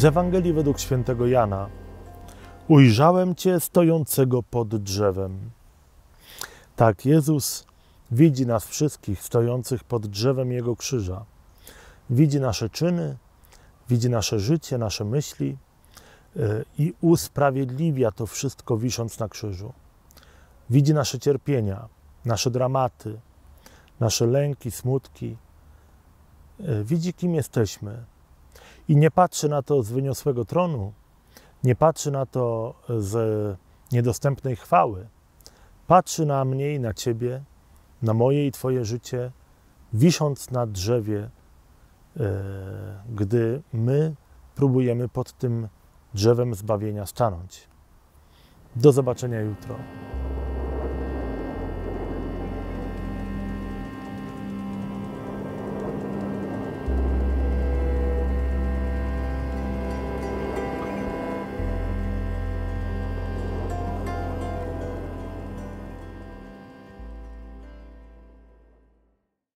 Z Ewangelii według świętego Jana. Ujrzałem Cię stojącego pod drzewem. Tak, Jezus widzi nas wszystkich stojących pod drzewem Jego krzyża. Widzi nasze czyny, widzi nasze życie, nasze myśli i usprawiedliwia to wszystko, wisząc na krzyżu. Widzi nasze cierpienia, nasze dramaty, nasze lęki, smutki. Widzi, kim jesteśmy. I nie patrzy na to z wyniosłego tronu, nie patrzy na to z niedostępnej chwały. Patrzy na mnie i na Ciebie, na moje i Twoje życie, wisząc na drzewie, gdy my próbujemy pod tym drzewem zbawienia stanąć. Do zobaczenia jutro.